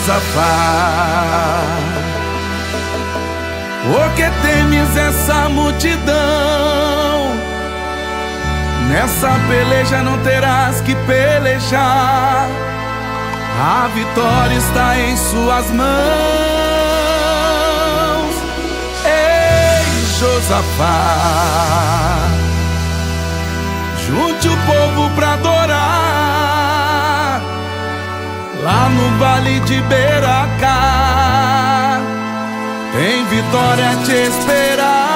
Josafá, por que temes essa multidão? Nessa peleja não terás que pelejar, a vitória está em suas mãos. Ei, Josafá, junte o povo pra adorar lá no vale de Beracá, tem vitória a te esperar.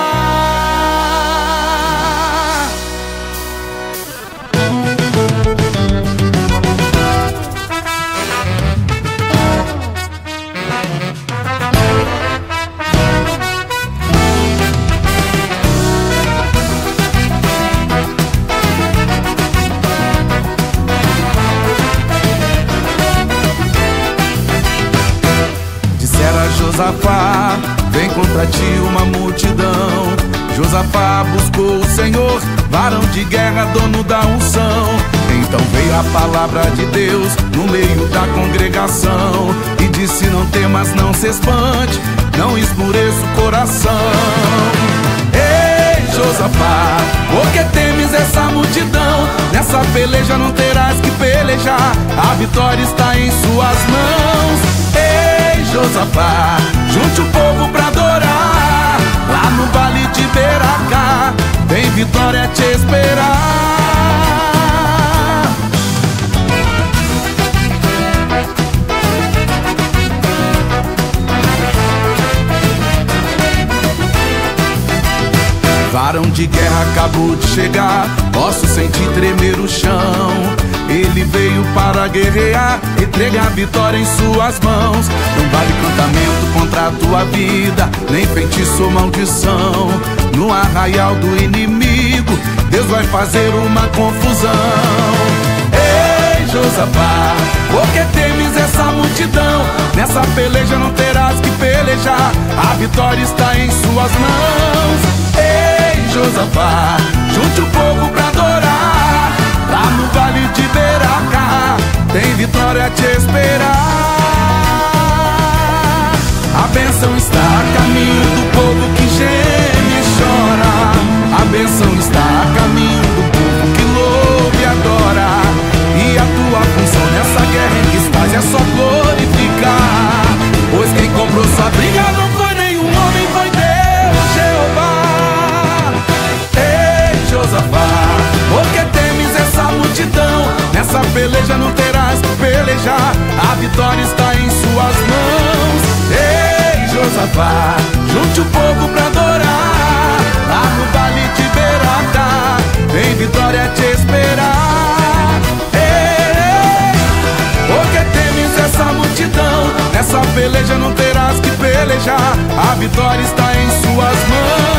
Josafá, vem contra ti uma multidão. Josafá buscou o Senhor, varão de guerra, dono da unção. Então veio a palavra de Deus no meio da congregação e disse: não temas, não se espante, não esmoreça o coração. Ei, Josafá, por que temes essa multidão? Nessa peleja não terás que pelejar, a vitória está em suas mãos. Ei, Josafá, junte o povo pra adorar lá no vale de Beracá, tem vitória a te esperar. Varão de guerra acabou de chegar, posso sentir tremer o chão. Ele veio para guerrear, entrega a vitória em suas mãos. Não vale encantamento contra a tua vida, nem feitiço ou maldição. No arraial do inimigo, Deus vai fazer uma confusão. Ei, Josafá, por que temes essa multidão? Nessa peleja não terás que pelejar, a vitória está em suas mãos. Ei, Josafá, junte o povo pra adorar lá no vale de Beracá, tem vitória a te esperar. A bênção está a caminho do povo que geme e chora, a bênção está a caminho do povo que louva e adora. E a tua função nessa guerra em que estás é só glorificar, pois quem comprou sua briga não foi nenhum homem, foi Deus, Jeová. Ei, Josafá, por que temes essa multidão? Nessa peleja não terás que pelejar, a vitória está em suas mãos. Ei, Josafá, junte o povo pra adorar lá no vale de Beracá, tem vitória a te esperar. Ei, por que temes essa multidão? Nessa peleja não terás que pelejar, a vitória está em suas mãos.